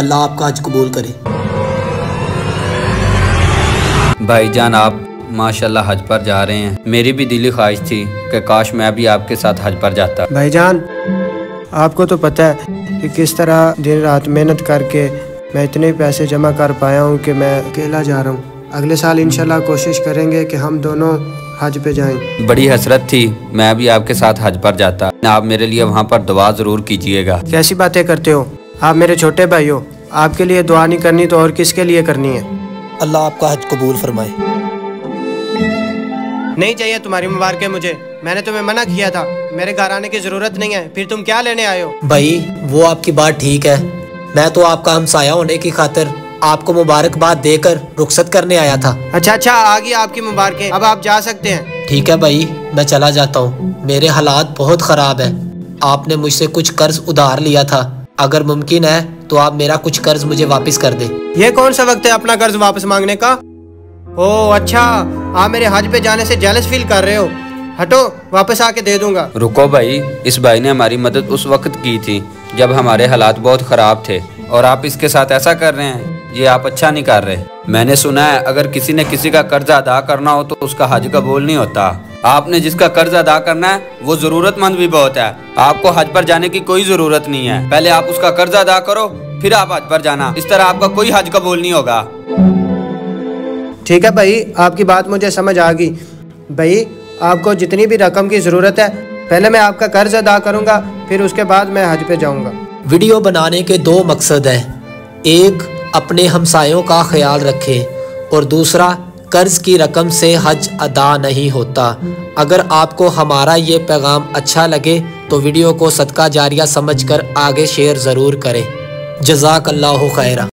अल्लाह आपका हज कबूल करे। भाईजान आप माशाल्लाह हज पर जा रहे हैं। मेरी भी दिली ख्वाहिश थी कि काश मैं भी आपके साथ हज पर जाता। भाईजान आपको तो पता है कि किस तरह दिन रात मेहनत करके मैं इतने पैसे जमा कर पाया हूँ कि मैं अकेला जा रहा हूँ। अगले साल इंशाल्लाह कोशिश करेंगे कि हम दोनों हज पे जाएं। बड़ी हसरत थी मैं भी आपके साथ हज पर जाता। आप मेरे लिए वहाँ पर दुआ ज़रूर कीजिएगा। कैसी बातें करते हो, आप मेरे छोटे भाई हो, आपके लिए दुआ नहीं करनी तो और किसके लिए करनी है। अल्लाह आपका हज कबूल फरमाए। नहीं चाहिए तुम्हारी मुबारकें मुझे, मैंने तुम्हें मना किया था, मेरे घर आने की जरूरत नहीं है, फिर तुम क्या लेने आए हो। भाई वो आपकी बात ठीक है, मैं तो आपका हमसाया होने की खातिर आपको मुबारकबाद देकर रुखसत करने आया था। अच्छा आ गई आपकी मुबारकें, अब आप जा सकते हैं। ठीक है भाई मैं चला जाता हूँ, मेरे हालात बहुत ख़राब है। आपने मुझसे कुछ कर्ज उधार लिया था, अगर मुमकिन है तो आप मेरा कुछ कर्ज मुझे वापस कर दे। ये कौन सा वक्त है अपना कर्ज वापस मांगने का। ओह अच्छा, आप मेरे हज पे जाने से जेलस फील कर रहे हो। हटो, वापस आके दे दूंगा। रुको भाई, इस भाई ने हमारी मदद उस वक्त की थी जब हमारे हालात बहुत ख़राब थे और आप इसके साथ ऐसा कर रहे हैं, ये आप अच्छा नहीं कर रहे। मैंने सुना है अगर किसी ने किसी का कर्जा अदा करना हो तो उसका हज कबूल नहीं होता। आपने जिसका कर्ज अदा करना है वो जरूरतमंद भी बहुत है। आपको हज पर जाने की कोई जरूरत नहीं है, पहले आप उसका कर्ज अदा करो फिर आप हज पर जाना। इस तरह आपका कोई हज कबूल नहीं होगा। ठीक है भाई, आपकी बात मुझे समझ आ गई। भाई आपको जितनी भी रकम की ज़रूरत है पहले मैं आपका कर्ज अदा करूंगा, फिर उसके बाद मैं हज पे जाऊंगा। वीडियो बनाने के दो मकसद हैं, एक अपने हमसायों का ख्याल रखें और दूसरा कर्ज की रकम से हज अदा नहीं होता। अगर आपको हमारा ये पैगाम अच्छा लगे तो वीडियो को सदका जारिया समझकर आगे शेयर ज़रूर करें। जज़ाकल्लाहु खैरा।